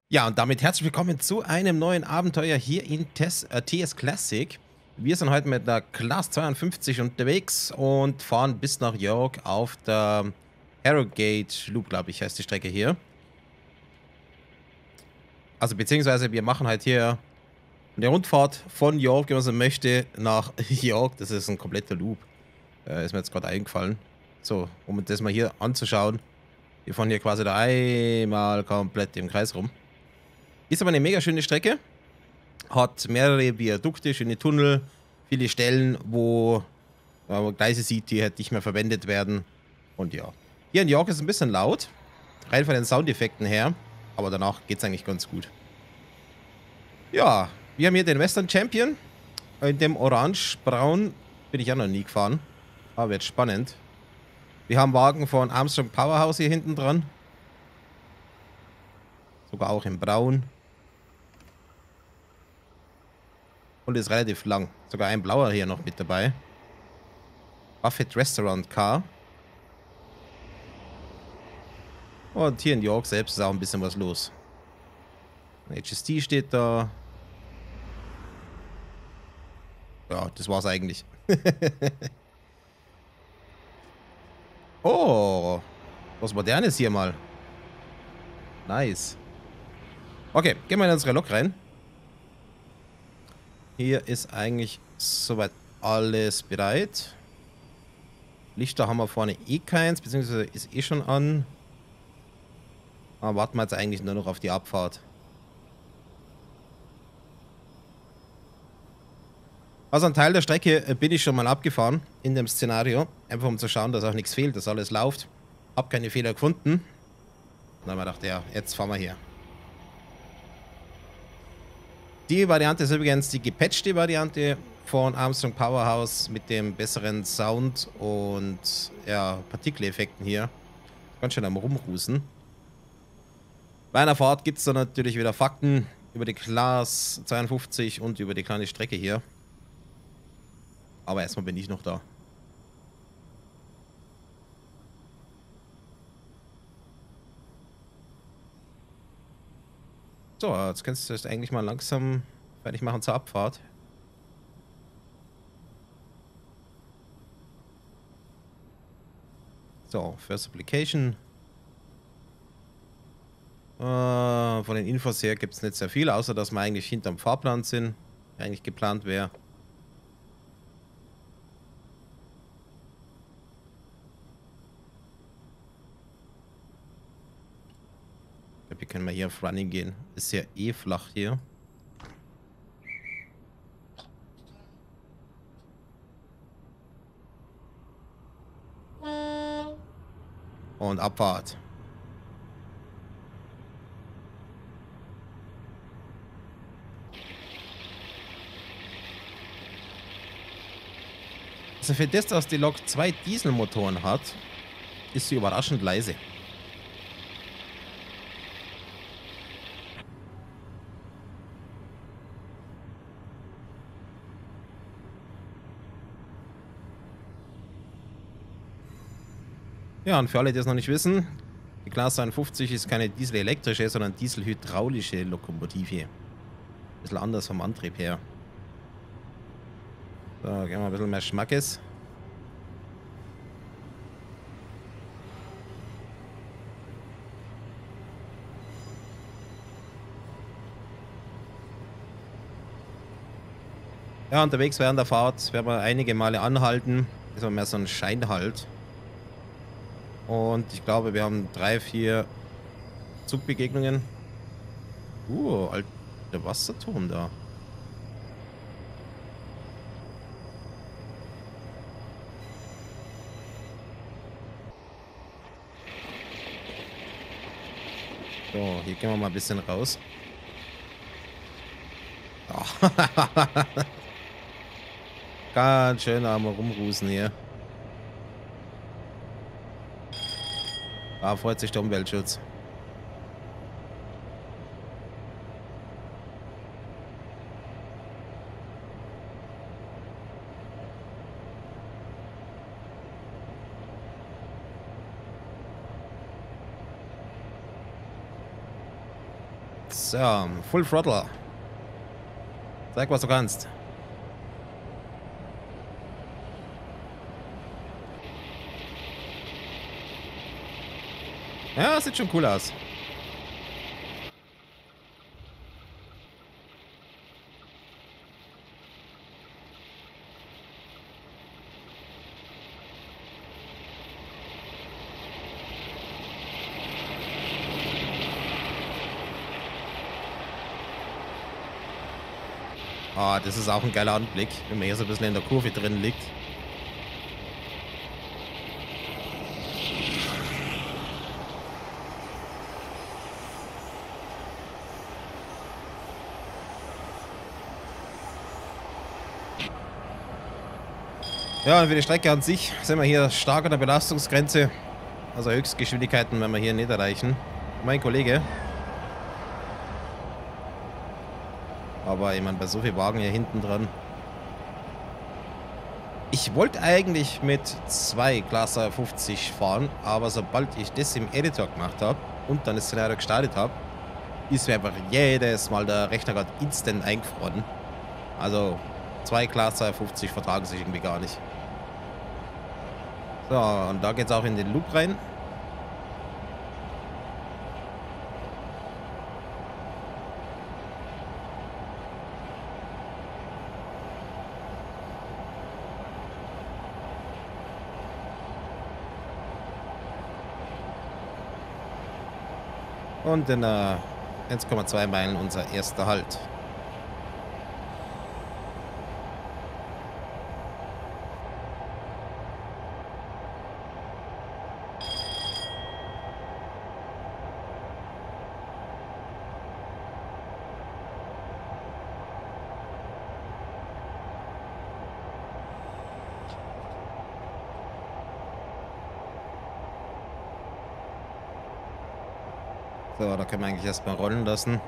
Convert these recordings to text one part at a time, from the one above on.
Ja, und damit herzlich willkommen zu einem neuen Abenteuer hier in TS Classic. Wir sind heute mit der Class 52 unterwegs und fahren bis nach York auf der Harrogate Loop, glaube ich, heißt die Strecke hier. Also beziehungsweise wir machen halt hier eine Rundfahrt von York, wenn man so möchte, nach York. Das ist ein kompletter Loop. Ist mir jetzt gerade eingefallen. So, um das mal hier anzuschauen. Wir fahren hier quasi da einmal komplett im Kreis rum. Ist aber eine mega schöne Strecke. Hat mehrere Viadukte, schöne Tunnel, viele Stellen, wo man Gleise sieht, die halt nicht mehr verwendet werden. Und ja. Hier in York ist es ein bisschen laut, rein von den Soundeffekten her, aber danach geht es eigentlich ganz gut. Ja, wir haben hier den Western Champion. In dem Orange-Braun bin ich ja noch nie gefahren, aber wird spannend. Wir haben Wagen von Armstrong Powerhouse hier hinten dran. Sogar auch in Braun. Und ist relativ lang. Sogar ein blauer hier noch mit dabei. Buffett Restaurant Car. Und hier in York selbst ist auch ein bisschen was los. Ein HST steht da. Ja, das war's eigentlich. Oh, was Modernes hier mal. Nice. Okay, gehen wir in unsere Lok rein. Hier ist eigentlich soweit alles bereit. Lichter haben wir vorne eh keins, beziehungsweise ist eh schon an. Aber warten wir jetzt eigentlich nur noch auf die Abfahrt. Also ein Teil der Strecke bin ich schon mal abgefahren in dem Szenario. Einfach um zu schauen, dass auch nichts fehlt, dass alles läuft. Hab keine Fehler gefunden. Dann haben wir gedacht, ja, jetzt fahren wir hier. Die Variante ist übrigens die gepatchte Variante von Armstrong Powerhouse mit dem besseren Sound und ja, Partikeleffekten hier. Ganz schön am Rumrusen. Bei einer Fahrt gibt es dann natürlich wieder Fakten über die Class 52 und über die kleine Strecke hier. Aber erstmal bin ich noch da. So, jetzt kannst du das eigentlich mal langsam fertig machen zur Abfahrt. So, First Application. Von den Infos her gibt es nicht sehr viel, außer dass wir eigentlich hinterm Fahrplan sind. Der eigentlich geplant wäre. Ich glaube, hier können wir hier auf Running gehen. Ist ja eh flach hier. Und Abfahrt. Also für das, dass die Lok 2 Dieselmotoren hat, ist sie überraschend leise. Ja, und für alle, die es noch nicht wissen, die Class 51 ist keine dieselelektrische, sondern dieselhydraulische Lokomotive. Ein bisschen anders vom Antrieb her. So, gehen wir mal ein bisschen mehr Schmackes. Ja, unterwegs während der Fahrt werden wir einige Male anhalten. Ist aber mehr so ein Scheinhalt. Und ich glaube, wir haben 3, 4 Zugbegegnungen. Alter Wasserturm da. So, hier gehen wir mal ein bisschen raus. Oh. Ganz schön am Rumrusen hier. Da freut sich der Umweltschutz. So, Full Throttle. Zeig, was du kannst. Ja, sieht schon cool aus. Ah, das ist auch ein geiler Anblick, wenn man hier so ein bisschen in der Kurve drin liegt. Ja, und für die Strecke an sich sind wir hier stark an der Belastungsgrenze. Also Höchstgeschwindigkeiten werden wir hier nicht erreichen. Mein Kollege. Aber ich meine, bei so viel Wagen hier hinten dran. Ich wollte eigentlich mit 2 Class 50 fahren, aber sobald ich das im Editor gemacht habe und dann das Szenario gestartet habe, ist mir einfach jedes Mal der Rechner gerade instant eingefroren. Also 2 Class 50 vertragen sich irgendwie gar nicht. So, und da geht es auch in den Loop rein. Und in 1,2 Meilen unser erster Halt. So, da können wir eigentlich erstmal rollen lassen.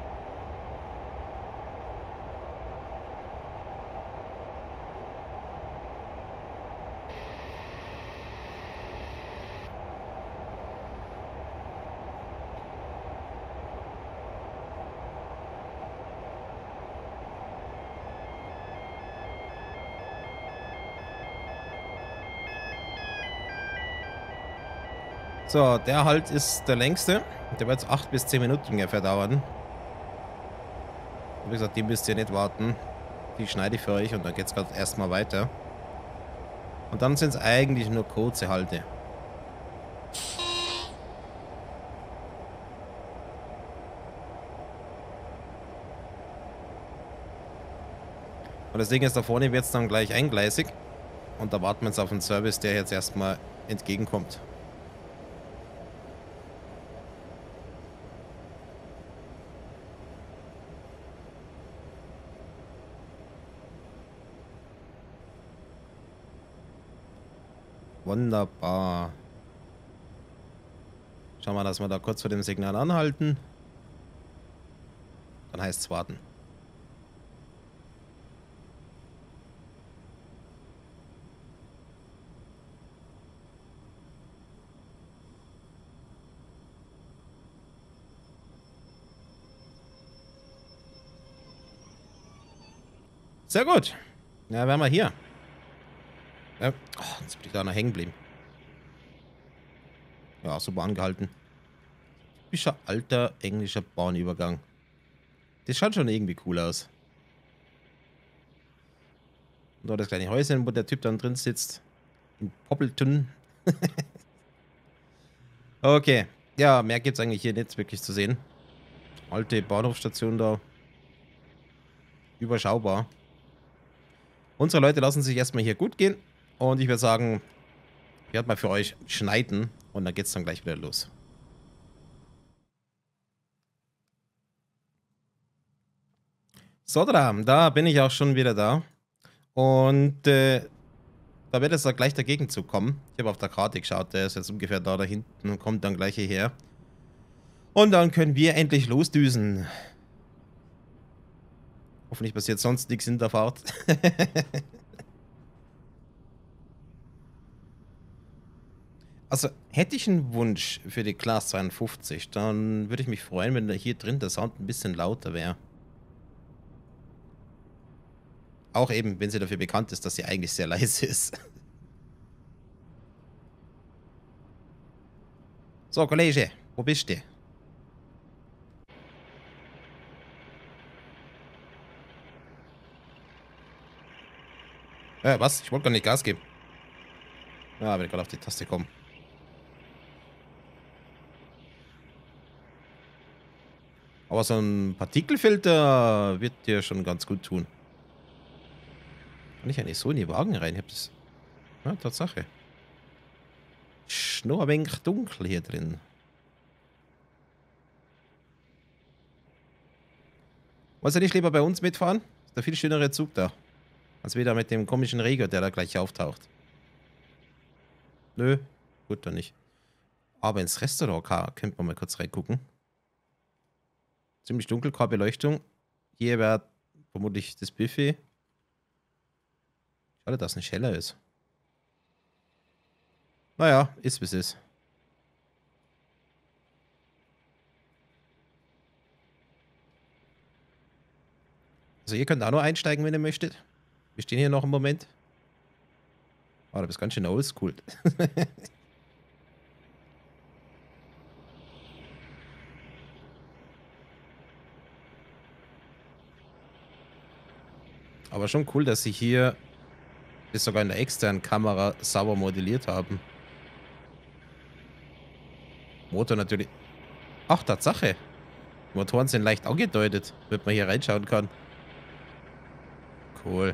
So, der Halt ist der längste. Der wird jetzt 8 bis 10 Minuten ungefähr dauern. Wie gesagt, die müsst ihr nicht warten. Die schneide ich für euch und dann geht es gerade erstmal weiter. Und dann sind es eigentlich nur kurze Halte. Und das Ding ist, da vorne wird es dann gleich eingleisig. Und da warten wir jetzt auf den Service, der jetzt erstmal entgegenkommt. Wunderbar. Schauen wir, dass wir da kurz vor dem Signal anhalten. Dann heißt es warten. Sehr gut. Ja, wären wir hier. Ja. Oh, jetzt bin ich da noch hängen geblieben. Ja, super angehalten. Typischer alter englischer Bahnübergang. Das schaut schon irgendwie cool aus. Und da das kleine Häuschen, wo der Typ dann drin sitzt. In Poppelton. Okay. Ja, mehr gibt es eigentlich hier nicht wirklich zu sehen. Alte Bahnhofsstation da. Überschaubar. Unsere Leute lassen sich erstmal hier gut gehen. Und ich würde sagen, ich werde mal für euch schneiden. Und dann geht es dann gleich wieder los. So, da bin ich auch schon wieder da. Und da wird es da gleich der Gegenzug kommen. Ich habe auf der Karte geschaut, der ist jetzt ungefähr da hinten und kommt dann gleich hierher. Und dann können wir endlich losdüsen. Hoffentlich passiert sonst nichts in der Fahrt. Also, hätte ich einen Wunsch für die Class 52, dann würde ich mich freuen, wenn da hier drin der Sound ein bisschen lauter wäre. Auch eben, wenn sie dafür bekannt ist, dass sie eigentlich sehr leise ist. So, Kollege, wo bist du? Was? Ich wollte gar nicht Gas geben. Ja, bin gerade auf die Taste kommen. Aber so ein Partikelfilter wird dir schon ganz gut tun. Kann ich eigentlich so in die Wagen rein? Ich hab das. Ja, Tatsache. Ist noch ein wenig dunkel hier drin. Wolltest du nicht lieber bei uns mitfahren? Ist der viel schönere Zug da. Als wieder mit dem komischen Regio, der da gleich auftaucht. Nö, gut, dann nicht. Aber ins Restaurant könnte man mal kurz reingucken. Ziemlich dunkel, keine Beleuchtung. Hier wäre vermutlich das Buffet. Schade, dass es nicht heller ist. Naja, ist wie es ist. Also ihr könnt auch noch einsteigen, wenn ihr möchtet. Wir stehen hier noch einen Moment. Oh, du bist ganz schön oldschool. Aber schon cool, dass sie hier das sogar in der externen Kamera sauber modelliert haben. Motor natürlich. Ach, Tatsache. Motoren sind leicht angedeutet, damit man hier reinschauen kann. Cool.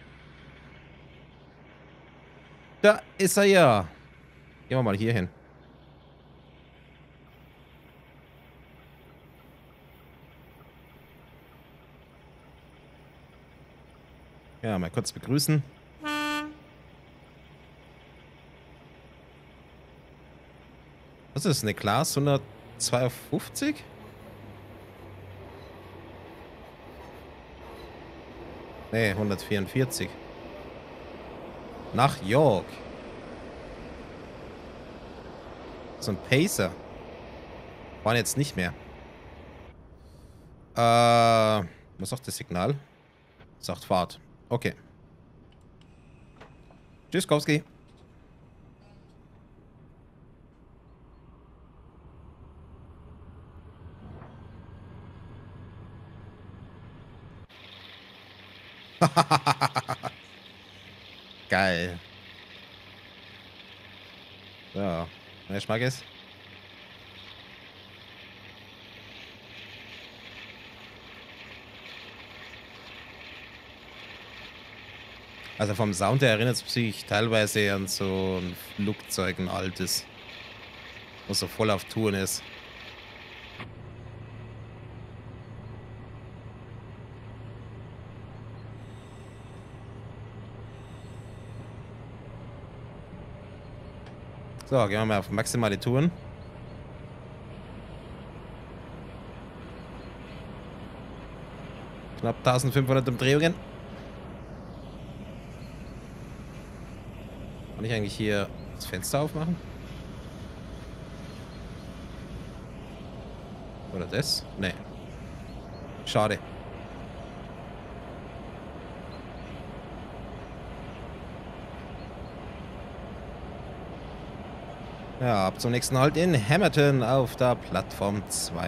Da ist er ja. Gehen wir mal hier hin. Ja, mal kurz begrüßen. Was ist eine Class 152? Nee, 144. Nach York. So ein Pacer. Waren jetzt nicht mehr. Was sagt das Signal? Sagt Fahrt. Okay. Tschüss, Kowski. Geil. Ja. Der Schmack ist. Also vom Sound her erinnert es sich teilweise an so ein Flugzeug, ein altes. Was so voll auf Touren ist. So, gehen wir mal auf maximale Touren. Knapp 1500 Umdrehungen. Kann ich eigentlich hier das Fenster aufmachen? Oder das? Nee. Schade. Ja, ab zum nächsten Halt in Hamilton auf der Plattform 2.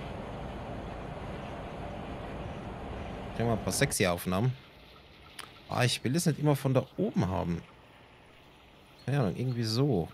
Kriegen wir ein paar sexy Aufnahmen. Ah, ich will das nicht immer von da oben haben. Keine Ahnung, irgendwie so.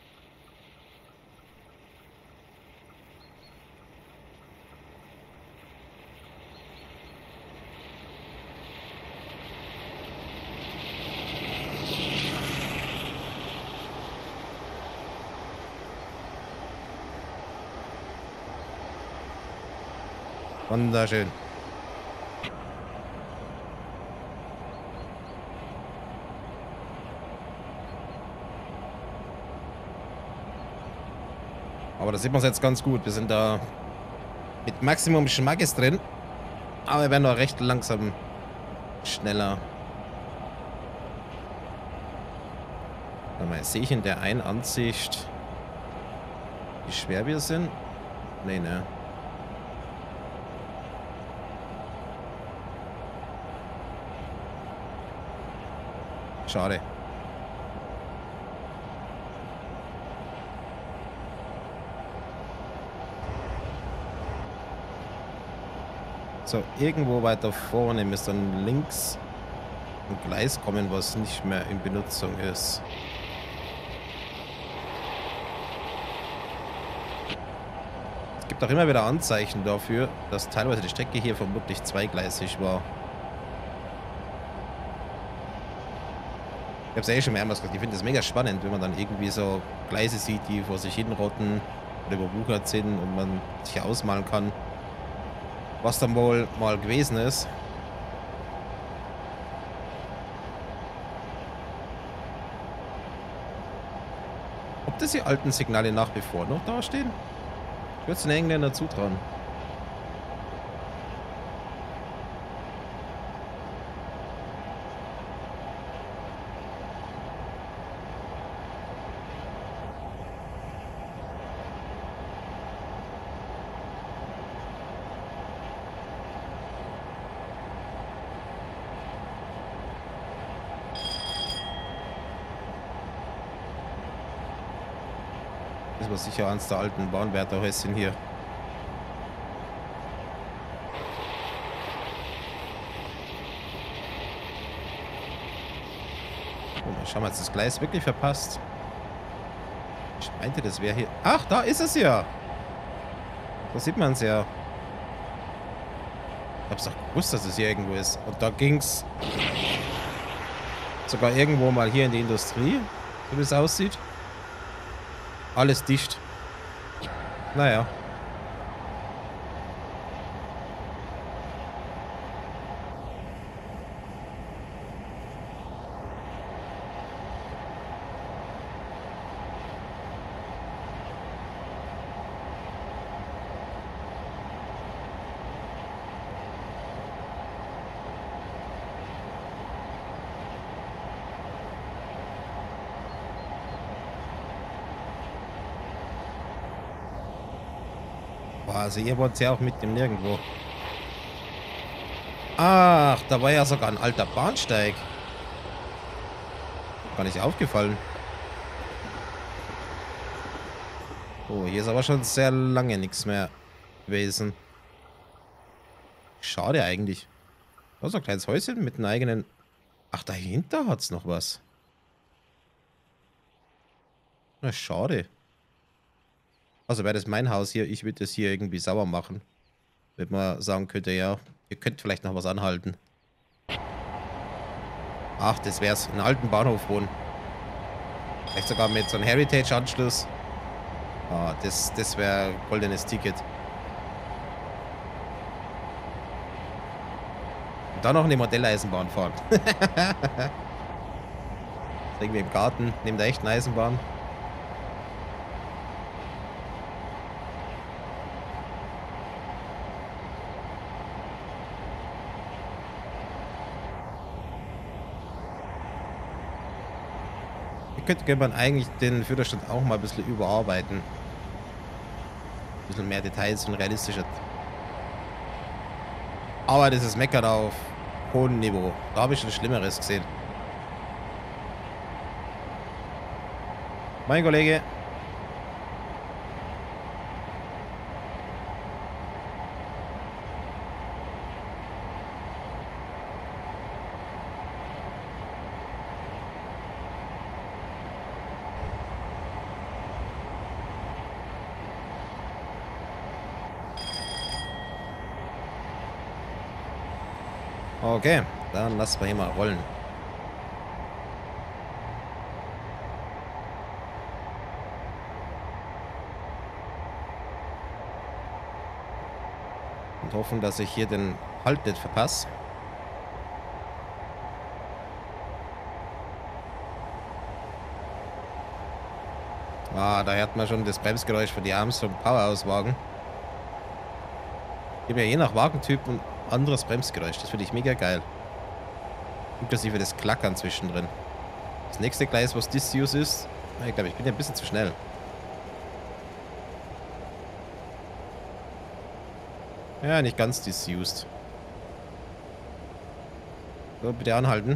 Wunderschön. Aber da sieht man es jetzt ganz gut. Wir sind da mit Maximum Schmackes drin. Aber wir werden noch recht langsam schneller. Warte mal, sehe ich in der einen Ansicht Wie schwer wir sind? Nee, ne. Schade. So, irgendwo weiter vorne müsste dann links ein Gleis kommen, was nicht mehr in Benutzung ist. Es gibt auch immer wieder Anzeichen dafür, dass teilweise die Strecke hier vermutlich zweigleisig war. Ich habe es ja eh schon mehrmals gesagt, ich finde das mega spannend, wenn man dann irgendwie so Gleise sieht, die vor sich hinrotten oder überwuchert sind und man sich ausmalen kann, was dann wohl mal gewesen ist. Ob das die alten Signale nach wie vor noch dastehen? Ich würde es den Engländern zutrauen. Das war sicher eins der alten Bahnwärterhäuschen hier. Oh, dann schauen wir jetzt das Gleis wirklich verpasst. Ich meinte, das wäre hier. Ach, da ist es ja. Da sieht man es ja. Ich hab's doch gewusst, dass es hier irgendwo ist. Und da ging's sogar irgendwo mal hier in die Industrie, so wie es aussieht. Alles dicht. Naja. Boah, also ihr wollt ja auch mit dem Nirgendwo. Ach, da war ja sogar ein alter Bahnsteig. Gar nicht aufgefallen. Oh, hier ist aber schon sehr lange nichts mehr gewesen. Schade eigentlich. Da ist ein kleines Häuschen mit einem eigenen... Ach, dahinter hat es noch was. Na, schade. Also wäre das mein Haus hier, ich würde das hier irgendwie sauber machen. Wenn man sagen könnte, ja, ihr könnt vielleicht noch was anhalten. Ach, das wär's. Einen alten Bahnhof wohnen. Vielleicht sogar mit so einem Heritage-Anschluss. Ah, das wäre ein goldenes Ticket. Und dann noch eine Modelleisenbahn fahren. Irgendwie im Garten, neben der echten Eisenbahn. Könnte man eigentlich den Führerstand auch mal ein bisschen überarbeiten. Ein bisschen mehr Details und realistischer. Aber das ist Meckern auf hohem Niveau. Da habe ich schon Schlimmeres gesehen. Mein Kollege. Okay, dann lassen wir hier mal rollen. Und hoffen, dass ich hier den Halt nicht verpasse. Ah, da hört man schon das Bremsgeräusch von die Armstrong Powerhouse-Wagen. Ich habe ja je nach Wagentyp ein anderes Bremsgeräusch. Das finde ich mega geil. Inklusive das Klackern zwischendrin. Das nächste Gleis, was Disuse ist. Ich glaube, ich bin ja ein bisschen zu schnell. Ja, nicht ganz disused. So, bitte anhalten.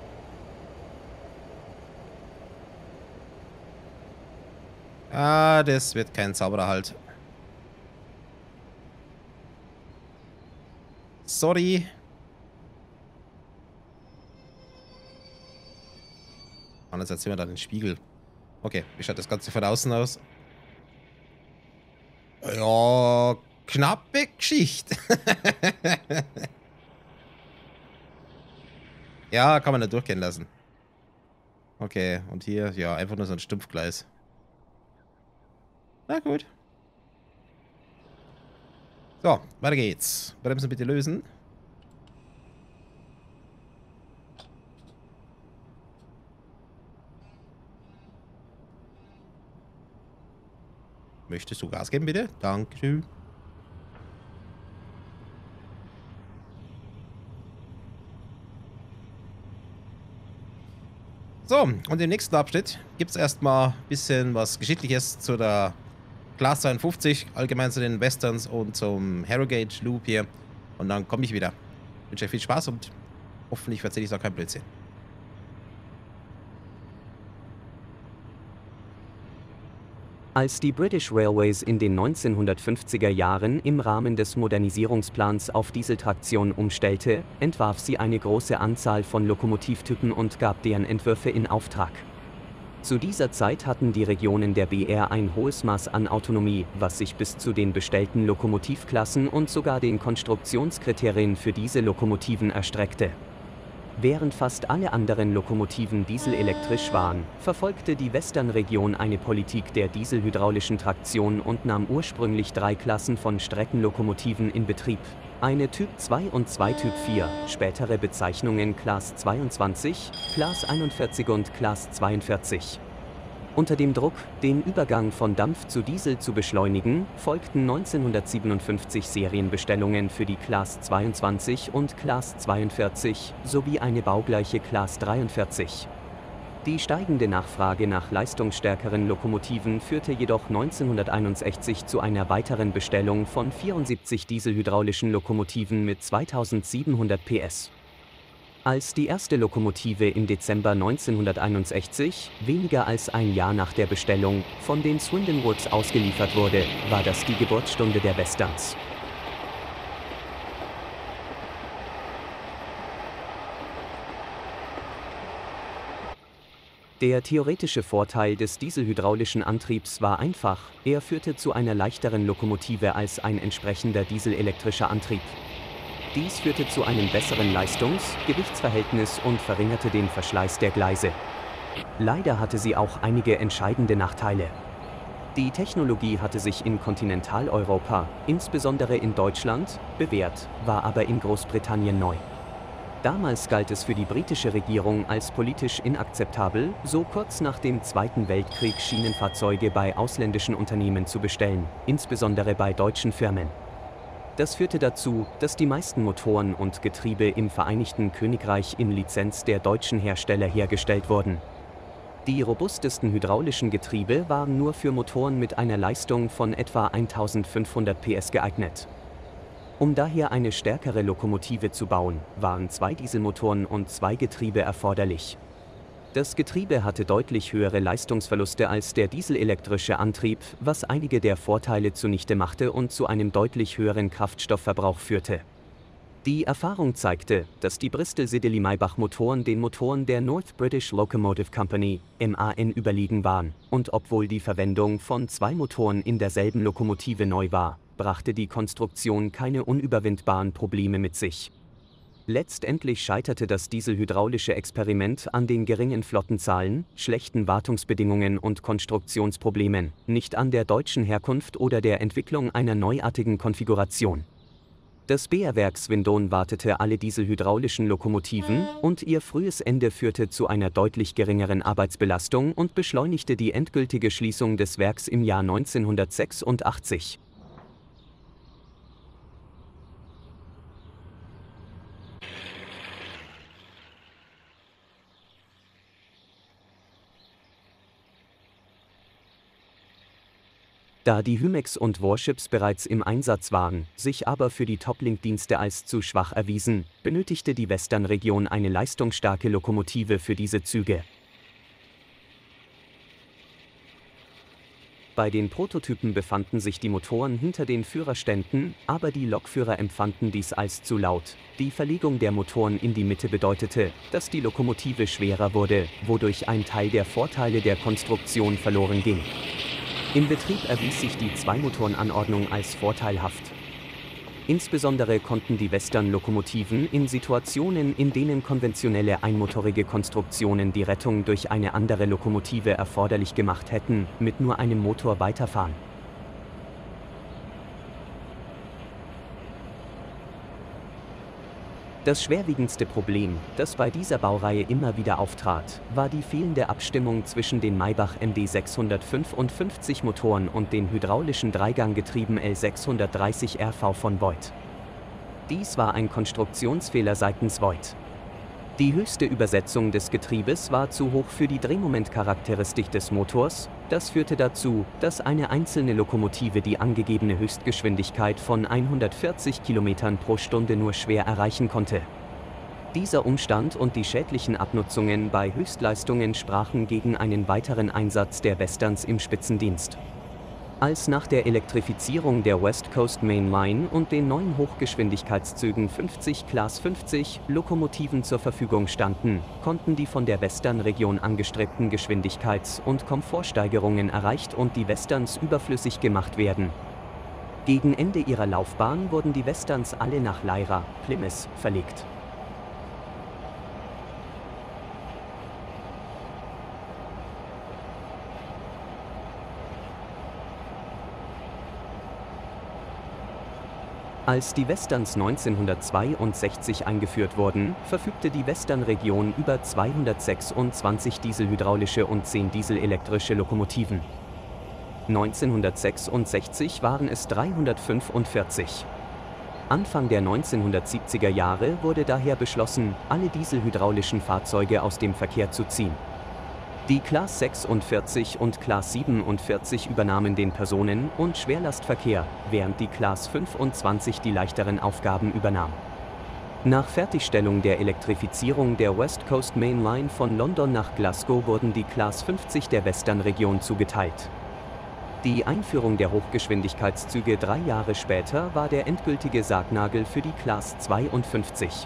Ah, das wird kein sauberer Halt. Sorry. Andererseits sehen wir da den Spiegel. Okay, wie schaut das Ganze von außen aus? Ja, knappe Geschichte. Ja, kann man nicht durchgehen lassen. Okay, und hier, ja, einfach nur so ein Stumpfgleis. Na gut. So, weiter geht's. Bremsen bitte lösen. Möchtest du Gas geben, bitte? Dankeschön. So, und im nächsten Abschnitt gibt es erstmal ein bisschen was Geschichtliches zu der Class 52, allgemein zu den Westerns und zum Harrogate Loop hier. Und dann komme ich wieder. Ich wünsche euch viel Spaß und hoffentlich erzähle ich auch kein Blödsinn. Als die British Railways in den 1950er Jahren im Rahmen des Modernisierungsplans auf Dieseltraktion umstellte, entwarf sie eine große Anzahl von Lokomotivtypen und gab deren Entwürfe in Auftrag. Zu dieser Zeit hatten die Regionen der BR ein hohes Maß an Autonomie, was sich bis zu den bestellten Lokomotivklassen und sogar den Konstruktionskriterien für diese Lokomotiven erstreckte. Während fast alle anderen Lokomotiven dieselelektrisch waren, verfolgte die Western-Region eine Politik der dieselhydraulischen Traktion und nahm ursprünglich 3 Klassen von Streckenlokomotiven in Betrieb. Eine Typ 2 und 2 Typ 4, spätere Bezeichnungen Class 22, Class 41 und Class 42. Unter dem Druck, den Übergang von Dampf zu Diesel zu beschleunigen, folgten 1957 Serienbestellungen für die Class 22 und Class 42 sowie eine baugleiche Class 43. Die steigende Nachfrage nach leistungsstärkeren Lokomotiven führte jedoch 1961 zu einer weiteren Bestellung von 74 dieselhydraulischen Lokomotiven mit 2700 PS. Als die erste Lokomotive im Dezember 1961, weniger als ein Jahr nach der Bestellung, von den Swindon Woods ausgeliefert wurde, war das die Geburtsstunde der Westerns. Der theoretische Vorteil des dieselhydraulischen Antriebs war einfach, er führte zu einer leichteren Lokomotive als ein entsprechender dieselelektrischer Antrieb. Dies führte zu einem besseren Leistungs-Gewichtsverhältnis und verringerte den Verschleiß der Gleise. Leider hatte sie auch einige entscheidende Nachteile. Die Technologie hatte sich in Kontinentaleuropa, insbesondere in Deutschland, bewährt, war aber in Großbritannien neu. Damals galt es für die britische Regierung als politisch inakzeptabel, so kurz nach dem Zweiten Weltkrieg Schienenfahrzeuge bei ausländischen Unternehmen zu bestellen, insbesondere bei deutschen Firmen. Das führte dazu, dass die meisten Motoren und Getriebe im Vereinigten Königreich in Lizenz der deutschen Hersteller hergestellt wurden. Die robustesten hydraulischen Getriebe waren nur für Motoren mit einer Leistung von etwa 1500 PS geeignet. Um daher eine stärkere Lokomotive zu bauen, waren 2 Dieselmotoren und 2 Getriebe erforderlich. Das Getriebe hatte deutlich höhere Leistungsverluste als der dieselelektrische Antrieb, was einige der Vorteile zunichte machte und zu einem deutlich höheren Kraftstoffverbrauch führte. Die Erfahrung zeigte, dass die Bristol-Siddeley-Maybach-Motoren den Motoren der North British Locomotive Company (MAN) überlegen waren, und obwohl die Verwendung von 2 Motoren in derselben Lokomotive neu war, brachte die Konstruktion keine unüberwindbaren Probleme mit sich. Letztendlich scheiterte das dieselhydraulische Experiment an den geringen Flottenzahlen, schlechten Wartungsbedingungen und Konstruktionsproblemen, nicht an der deutschen Herkunft oder der Entwicklung einer neuartigen Konfiguration. Das BR-Werk Swindon wartete alle dieselhydraulischen Lokomotiven, und ihr frühes Ende führte zu einer deutlich geringeren Arbeitsbelastung und beschleunigte die endgültige Schließung des Werks im Jahr 1986. Da die Hymex und Warships bereits im Einsatz waren, sich aber für die Toplink-Dienste als zu schwach erwiesen, benötigte die Western-Region eine leistungsstarke Lokomotive für diese Züge. Bei den Prototypen befanden sich die Motoren hinter den Führerständen, aber die Lokführer empfanden dies als zu laut. Die Verlegung der Motoren in die Mitte bedeutete, dass die Lokomotive schwerer wurde, wodurch ein Teil der Vorteile der Konstruktion verloren ging. Im Betrieb erwies sich die Zweimotorenanordnung als vorteilhaft. Insbesondere konnten die Western-Lokomotiven in Situationen, in denen konventionelle einmotorige Konstruktionen die Rettung durch eine andere Lokomotive erforderlich gemacht hätten, mit nur einem Motor weiterfahren. Das schwerwiegendste Problem, das bei dieser Baureihe immer wieder auftrat, war die fehlende Abstimmung zwischen den Maybach MD 655 Motoren und den hydraulischen Dreiganggetrieben L630 RV von Voith. Dies war ein Konstruktionsfehler seitens Voith. Die höchste Übersetzung des Getriebes war zu hoch für die Drehmomentcharakteristik des Motors. Das führte dazu, dass eine einzelne Lokomotive die angegebene Höchstgeschwindigkeit von 140 km pro Stunde nur schwer erreichen konnte. Dieser Umstand und die schädlichen Abnutzungen bei Höchstleistungen sprachen gegen einen weiteren Einsatz der Westerns im Spitzendienst. Als nach der Elektrifizierung der West Coast Main Line und den neuen Hochgeschwindigkeitszügen 50 Class 50 Lokomotiven zur Verfügung standen, konnten die von der Western-Region angestrebten Geschwindigkeits- und Komfortsteigerungen erreicht und die Westerns überflüssig gemacht werden. Gegen Ende ihrer Laufbahn wurden die Westerns alle nach Lyra, Plymouth, verlegt. Als die Westerns 1962 eingeführt wurden, verfügte die Western-Region über 226 dieselhydraulische und 10 dieselelektrische Lokomotiven. 1966 waren es 345. Anfang der 1970er Jahre wurde daher beschlossen, alle dieselhydraulischen Fahrzeuge aus dem Verkehr zu ziehen. Die Class 46 und Class 47 übernahmen den Personen- und Schwerlastverkehr, während die Class 25 die leichteren Aufgaben übernahm. Nach Fertigstellung der Elektrifizierung der West Coast Main Line von London nach Glasgow wurden die Class 50 der Western-Region zugeteilt. Die Einführung der Hochgeschwindigkeitszüge 3 Jahre später war der endgültige Sargnagel für die Class 52.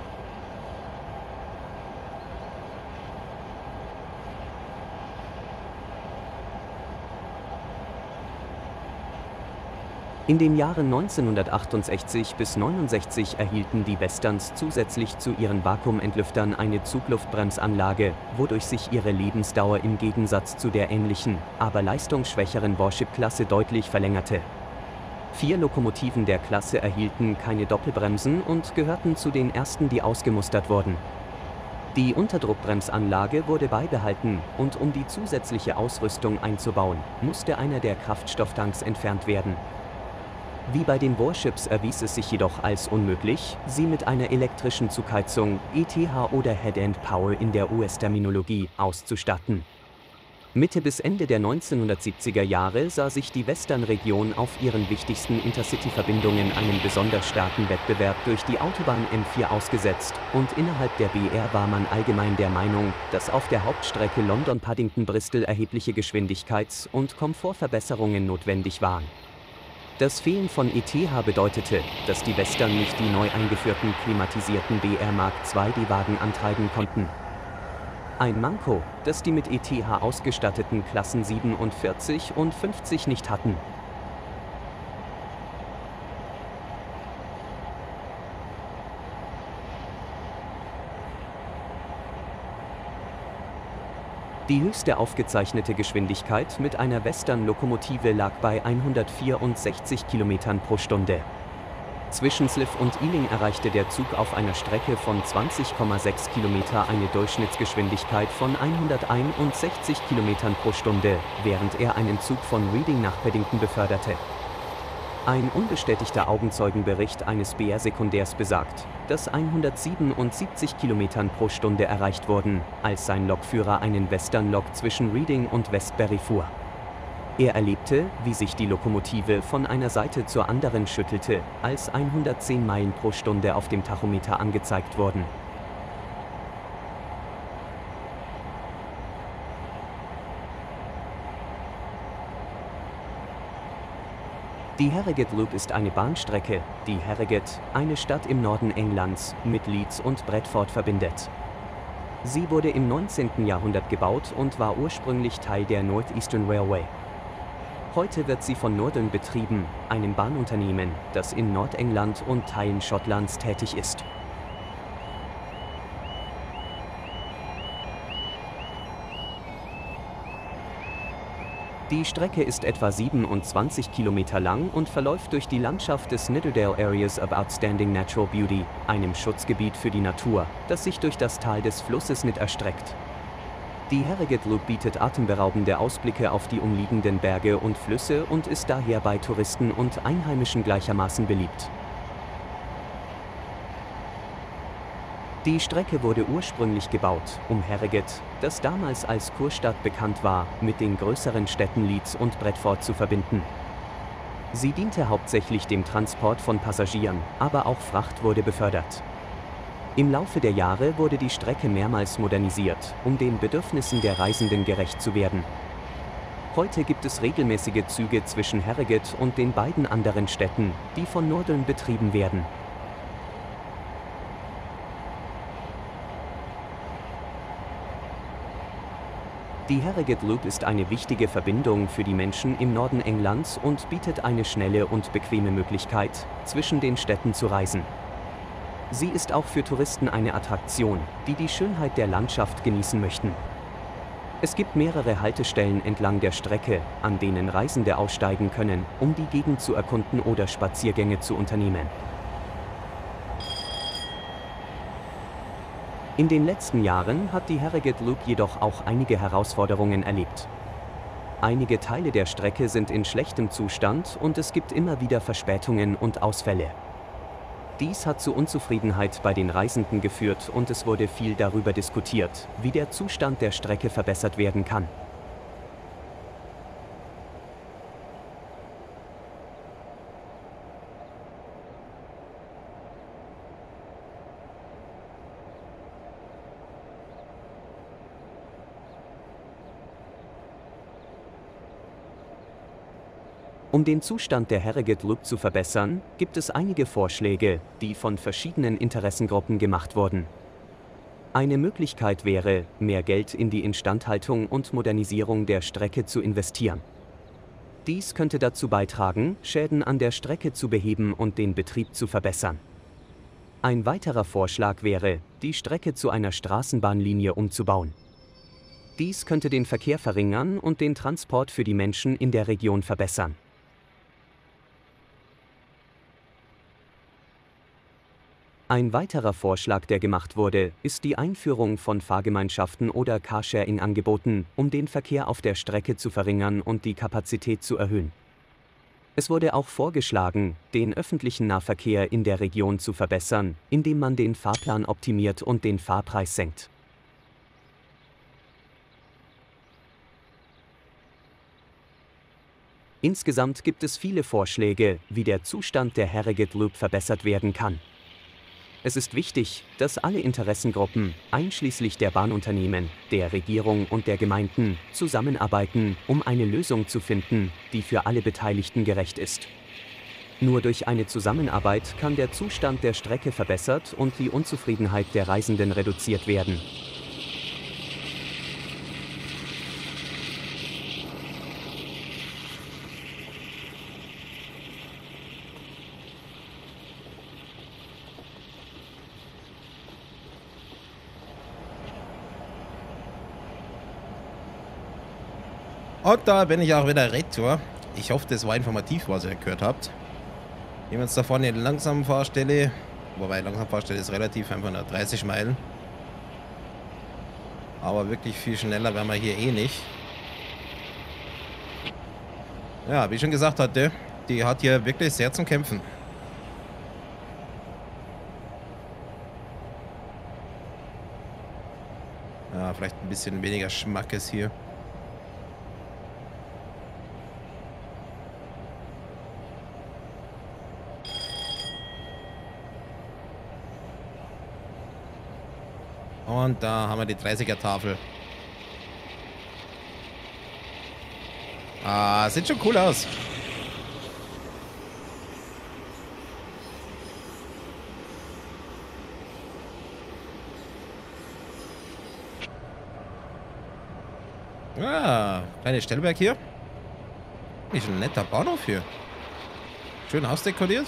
In den Jahren 1968 bis 1969 erhielten die Westerns zusätzlich zu ihren Vakuumentlüftern eine Zugluftbremsanlage, wodurch sich ihre Lebensdauer im Gegensatz zu der ähnlichen, aber leistungsschwächeren Warship-Klasse deutlich verlängerte. 4 Lokomotiven der Klasse erhielten keine Doppelbremsen und gehörten zu den ersten, die ausgemustert wurden. Die Unterdruckbremsanlage wurde beibehalten und um die zusätzliche Ausrüstung einzubauen, musste einer der Kraftstofftanks entfernt werden. Wie bei den Warships erwies es sich jedoch als unmöglich, sie mit einer elektrischen Zugheizung, ETH oder Head-End Power in der US-Terminologie, auszustatten. Mitte bis Ende der 1970er Jahre sah sich die Western-Region auf ihren wichtigsten Intercity-Verbindungen einem besonders starken Wettbewerb durch die Autobahn M4 ausgesetzt, und innerhalb der BR war man allgemein der Meinung, dass auf der Hauptstrecke London-Paddington-Bristol erhebliche Geschwindigkeits- und Komfortverbesserungen notwendig waren. Das Fehlen von ETH bedeutete, dass die Western nicht die neu eingeführten klimatisierten BR Mark II-D-Wagen antreiben konnten. Ein Manko, das die mit ETH ausgestatteten Klassen 47 und 50 nicht hatten. Die höchste aufgezeichnete Geschwindigkeit mit einer Western-Lokomotive lag bei 164 km pro Stunde. Zwischen Sliff und Ealing erreichte der Zug auf einer Strecke von 20,6 km eine Durchschnittsgeschwindigkeit von 161 km pro Stunde, während er einen Zug von Reading nach Paddington beförderte. Ein unbestätigter Augenzeugenbericht eines BR-Sekundärs besagt, dass 177 km pro Stunde erreicht wurden, als sein Lokführer einen Western-Lok zwischen Reading und Westbury fuhr. Er erlebte, wie sich die Lokomotive von einer Seite zur anderen schüttelte, als 110 Meilen pro Stunde auf dem Tachometer angezeigt wurden. Die Harrogate Loop ist eine Bahnstrecke, die Harrogate, eine Stadt im Norden Englands, mit Leeds und Bradford verbindet. Sie wurde im 19. Jahrhundert gebaut und war ursprünglich Teil der North Eastern Railway. Heute wird sie von Northern betrieben, einem Bahnunternehmen, das in Nordengland und Teilen Schottlands tätig ist. Die Strecke ist etwa 27 Kilometer lang und verläuft durch die Landschaft des Nidderdale Areas of Outstanding Natural Beauty, einem Schutzgebiet für die Natur, das sich durch das Tal des Flusses Nidd erstreckt. Die Harrogate Loop bietet atemberaubende Ausblicke auf die umliegenden Berge und Flüsse und ist daher bei Touristen und Einheimischen gleichermaßen beliebt. Die Strecke wurde ursprünglich gebaut, um Harrogate, das damals als Kurstadt bekannt war, mit den größeren Städten Leeds und Bradford zu verbinden. Sie diente hauptsächlich dem Transport von Passagieren, aber auch Fracht wurde befördert. Im Laufe der Jahre wurde die Strecke mehrmals modernisiert, um den Bedürfnissen der Reisenden gerecht zu werden. Heute gibt es regelmäßige Züge zwischen Harrogate und den beiden anderen Städten, die von Northern betrieben werden. Die Harrogate Loop ist eine wichtige Verbindung für die Menschen im Norden Englands und bietet eine schnelle und bequeme Möglichkeit, zwischen den Städten zu reisen. Sie ist auch für Touristen eine Attraktion, die die Schönheit der Landschaft genießen möchten. Es gibt mehrere Haltestellen entlang der Strecke, an denen Reisende aussteigen können, um die Gegend zu erkunden oder Spaziergänge zu unternehmen. In den letzten Jahren hat die Harrogate Loop jedoch auch einige Herausforderungen erlebt. Einige Teile der Strecke sind in schlechtem Zustand und es gibt immer wieder Verspätungen und Ausfälle. Dies hat zu Unzufriedenheit bei den Reisenden geführt und es wurde viel darüber diskutiert, wie der Zustand der Strecke verbessert werden kann. Um den Zustand der Harrogate Loop zu verbessern, gibt es einige Vorschläge, die von verschiedenen Interessengruppen gemacht wurden. Eine Möglichkeit wäre, mehr Geld in die Instandhaltung und Modernisierung der Strecke zu investieren. Dies könnte dazu beitragen, Schäden an der Strecke zu beheben und den Betrieb zu verbessern. Ein weiterer Vorschlag wäre, die Strecke zu einer Straßenbahnlinie umzubauen. Dies könnte den Verkehr verringern und den Transport für die Menschen in der Region verbessern. Ein weiterer Vorschlag, der gemacht wurde, ist die Einführung von Fahrgemeinschaften oder Carsharing-Angeboten, um den Verkehr auf der Strecke zu verringern und die Kapazität zu erhöhen. Es wurde auch vorgeschlagen, den öffentlichen Nahverkehr in der Region zu verbessern, indem man den Fahrplan optimiert und den Fahrpreis senkt. Insgesamt gibt es viele Vorschläge, wie der Zustand der Harrogate Loop verbessert werden kann. Es ist wichtig, dass alle Interessengruppen, einschließlich der Bahnunternehmen, der Regierung und der Gemeinden, zusammenarbeiten, um eine Lösung zu finden, die für alle Beteiligten gerecht ist. Nur durch eine Zusammenarbeit kann der Zustand der Strecke verbessert und die Unzufriedenheit der Reisenden reduziert werden. Und da bin ich auch wieder retour. Ich hoffe, das war informativ, was ihr gehört habt. Nehmen wir uns da vorne die langsame Fahrstelle. Wobei, langsame Fahrstelle ist relativ, einfach nur 30 Meilen. Aber wirklich viel schneller werden wir hier eh nicht. Ja, wie ich schon gesagt hatte, die hat hier wirklich sehr zum Kämpfen. Ja, vielleicht ein bisschen weniger Schmackes hier. Und da haben wir die 30er-Tafel. Ah, sieht schon cool aus. Ah, kleines Stellwerk hier. Ist ein netter Bahnhof hier. Schön ausdekoriert.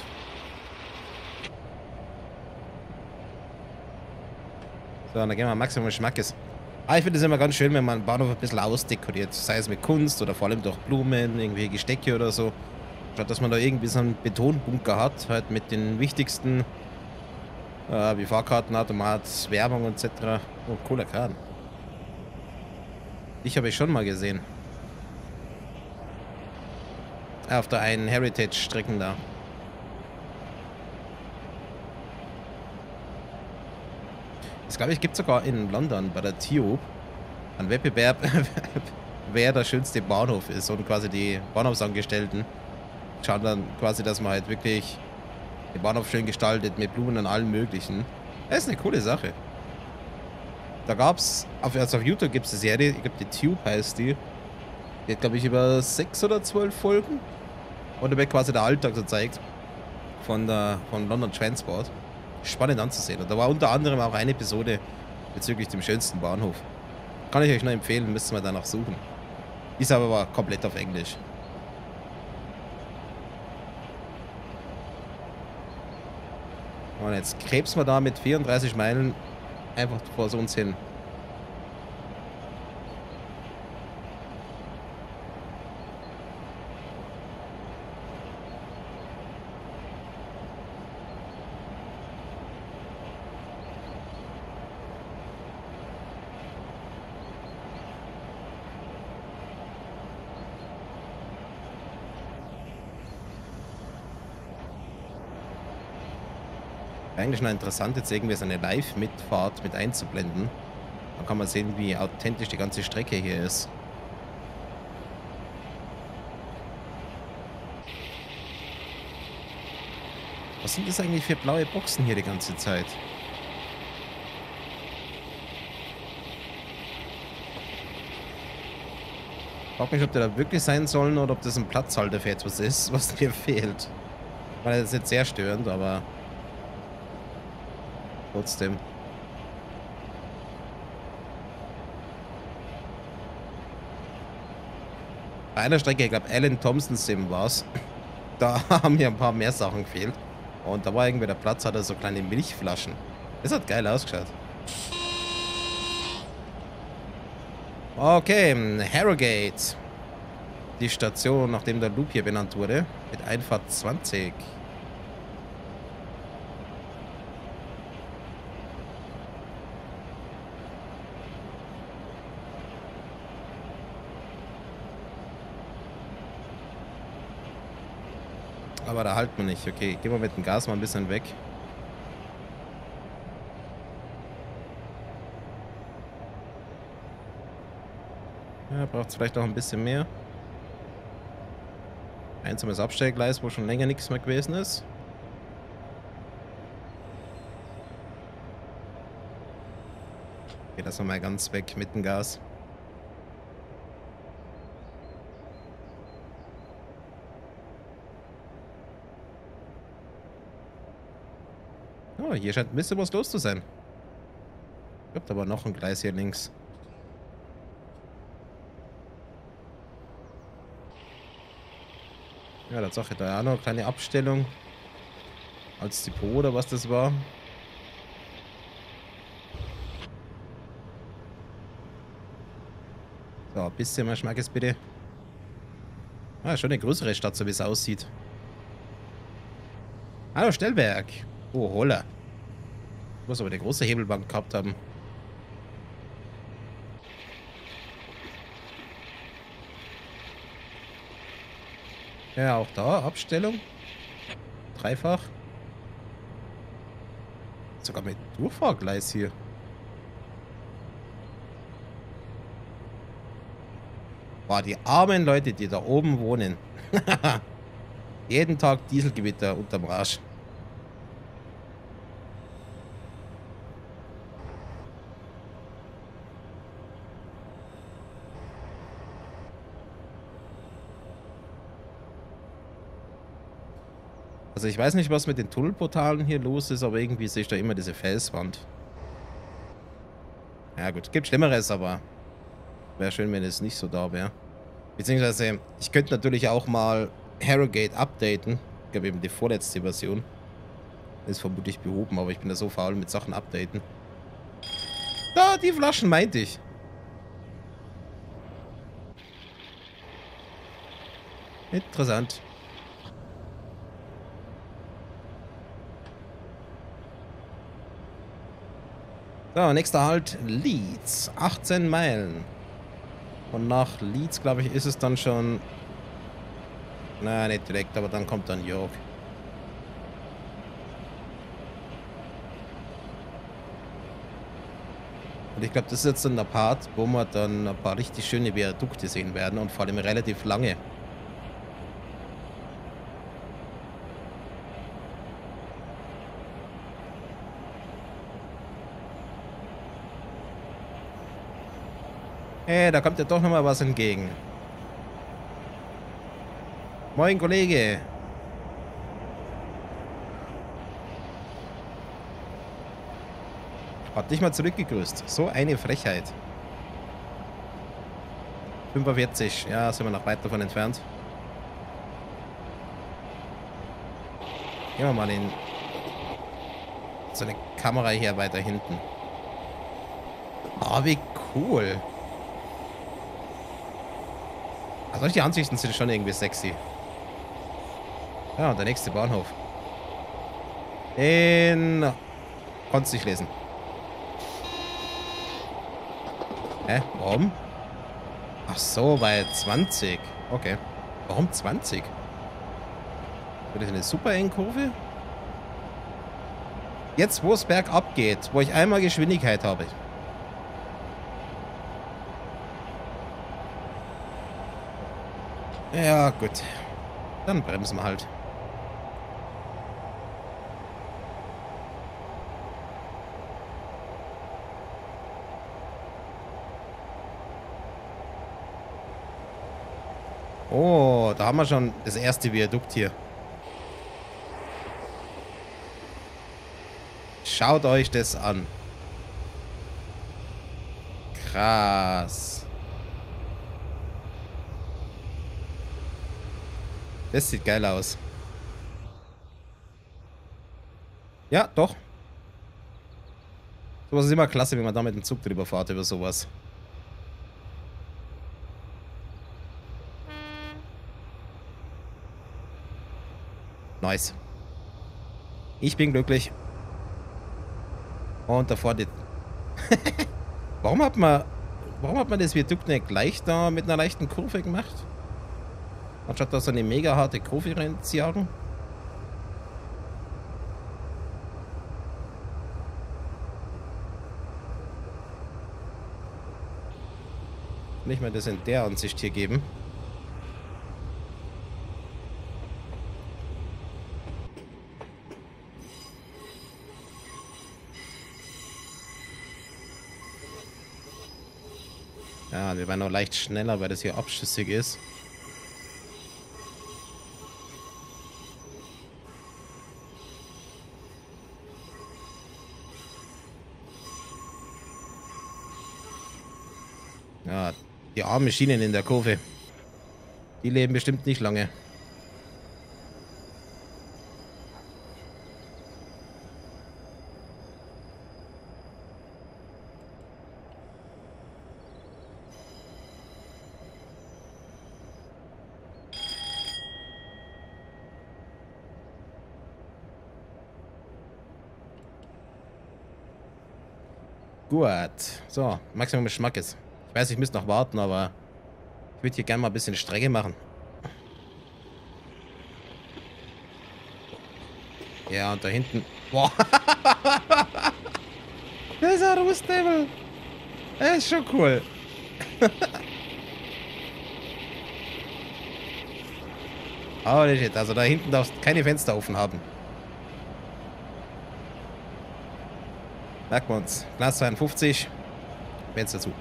So, dann gehen wir Maximum Schmackes. Ah, ich finde es immer ganz schön, wenn man einen Bahnhof ein bisschen ausdekoriert. Sei es mit Kunst oder vor allem durch Blumen, irgendwie Gestecke oder so. Statt dass man da irgendwie so einen Betonbunker hat, halt mit den wichtigsten, wie Fahrkartenautomat, Werbung etc. Oh, cooler Kran. Ich habe ich schon mal gesehen. Auf der einen Heritage-Strecken da. Das glaube ich gibt sogar in London bei der Tube einen Wettbewerb, wer der schönste Bahnhof ist. Und quasi die Bahnhofsangestellten schauen dann quasi, dass man halt wirklich den Bahnhof schön gestaltet mit Blumen und allem möglichen. Das ist eine coole Sache. Da gab's, also auf YouTube gibt es eine Serie, ich glaube die Tube heißt die. Die hat glaube ich über 6 oder 12 Folgen. Und da wird quasi der Alltag so gezeigt von London Transport. Spannend anzusehen. Und da war unter anderem auch eine Episode bezüglich dem schönsten Bahnhof. Kann ich euch nur empfehlen, müsst ihr danach suchen. Ist aber komplett auf Englisch. Und jetzt krebsen wir da mit 34 Meilen einfach vor uns hin. Eigentlich noch interessant, jetzt irgendwie so eine Live-Mitfahrt mit einzublenden. Dann kann man sehen, wie authentisch die ganze Strecke hier ist. Was sind das eigentlich für blaue Boxen hier die ganze Zeit? Ich frage mich, ob die da wirklich sein sollen oder ob das ein Platzhalter für etwas ist, was mir fehlt. Weil das ist jetzt sehr störend, aber trotzdem. Bei einer Strecke, ich glaube Alan Thompson Sim war es, da haben mir ein paar mehr Sachen gefehlt. Und da war irgendwie der Platz, hatte so kleine Milchflaschen. Das hat geil ausgeschaut. Okay, Harrogate. Die Station, nachdem der Loop hier benannt wurde, mit Einfahrt 20. Aber da halten wir nicht. Okay, gehen wir mit dem Gas mal ein bisschen weg. Ja, braucht es vielleicht noch ein bisschen mehr. Einsames Abstellgleis, wo schon länger nichts mehr gewesen ist. Okay, das noch mal ganz weg mit dem Gas. Oh, hier scheint ein bisschen was los zu sein. Ich glaube, da war noch ein Gleis hier links. Ja, Tatsache, da auch noch eine kleine Abstellung. Als Depot oder was das war. So, ein bisschen mehr Schmackes bitte. Ah, schon eine größere Stadt, so wie es aussieht. Hallo, Stellwerk. Oh, holla. Muss aber eine große Hebelbank gehabt haben. Ja, auch da Abstellung. Dreifach. Sogar mit Durchfahrgleis hier. Boah, die armen Leute, die da oben wohnen. Jeden Tag Dieselgewitter unterm Arsch. Also ich weiß nicht, was mit den Tunnelportalen hier los ist, aber irgendwie sehe ich da immer diese Felswand. Ja gut, gibt Schlimmeres, aber wäre schön, wenn es nicht so da wäre. Beziehungsweise, ich könnte natürlich auch mal Harrogate updaten. Ich glaube eben die vorletzte Version. Ist vermutlich behoben, aber ich bin da so faul mit Sachen updaten. Da, die Flaschen meinte ich. Interessant. So, nächster Halt, Leeds. 18 Meilen. Und nach Leeds, glaube ich, ist es dann schon... Na, nicht direkt, aber dann kommt dann York. Und ich glaube, das ist jetzt dann der Part, wo wir dann ein paar richtig schöne Viadukte sehen werden und vor allem relativ lange. Da kommt ja doch nochmal was entgegen. Moin, Kollege. Hat dich mal zurückgegrüßt. So eine Frechheit. 45. Ja, sind wir noch weit davon entfernt. Gehen wir mal in so eine Kamera hier weiter hinten. Oh, wie cool. Also die Ansichten sind schon irgendwie sexy. Ja, und der nächste Bahnhof. Den konntest du nicht lesen. Hä? Warum? Ach so, bei 20. Okay. Warum 20? Wird das eine super enge Kurve? Jetzt, wo es bergab geht, wo ich einmal Geschwindigkeit habe. Ja, gut. Dann bremsen wir halt. Oh, da haben wir schon das erste Viadukt hier. Schaut euch das an. Krass. Das sieht geil aus. Ja, doch. Sowas ist immer klasse, wenn man da mit dem Zug drüber fährt über sowas. Nice. Ich bin glücklich. Und da vorne. Warum hat man das Viadukt nicht gleich da mit einer leichten Kurve gemacht? Anstatt da so eine mega harte Kurve reinzujagen? Nicht mal das in der Ansicht hier geben. Ja, wir werden noch leicht schneller, weil das hier abschüssig ist. Ja, die armen Schienen in der Kurve. Die leben bestimmt nicht lange. Gut. So, Maximum Schmackes. Ich weiß, ich müsste noch warten, aber ich würde hier gerne mal ein bisschen Strecke machen. Ja, und da hinten... Boah. Das ist ein Rustable. Das ist schon cool. Holy shit, also da hinten darfst du keine Fenster offen haben. Merken wir uns. Glas 52. Fenster zu.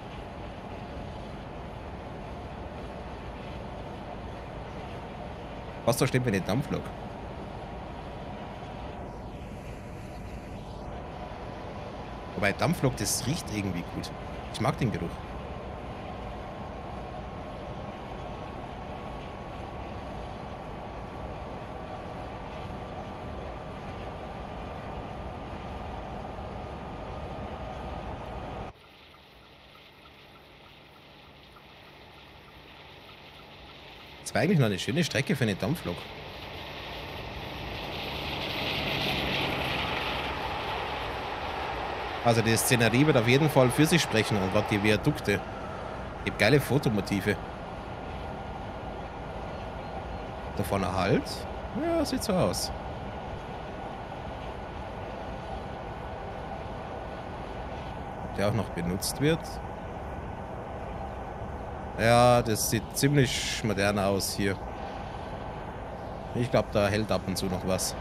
Was da steht mit dem Dampflok? Wobei Dampflok, das riecht irgendwie gut. Ich mag den Geruch. Das war eigentlich noch eine schöne Strecke für eine Dampflok. Also die Szenerie wird auf jeden Fall für sich sprechen und gerade die Viadukte. Gibt geile Fotomotive. Da vorne halt. Ja, sieht so aus. Ob der auch noch benutzt wird. Ja, das sieht ziemlich modern aus hier. Ich glaube, da hält ab und zu noch was.